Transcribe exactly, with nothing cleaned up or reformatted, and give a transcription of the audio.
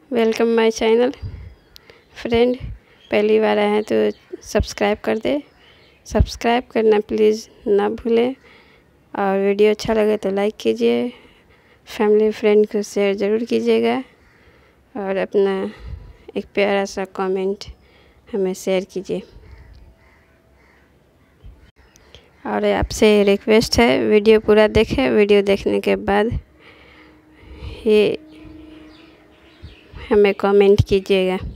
Welcome my channel. Friend, पहली बार आए हैं तो सब्सक्राइब कर दे। सब्सक्राइब करना प्लीज़ ना भूलें, और वीडियो अच्छा लगे तो लाइक कीजिए। फैमिली फ्रेंड को शेयर ज़रूर कीजिएगा, और अपना एक प्यारा सा कमेंट हमें शेयर कीजिए। और आपसे रिक्वेस्ट है, वीडियो पूरा देखें। वीडियो देखने के बाद ही हमें कमेंट कीजिएगा।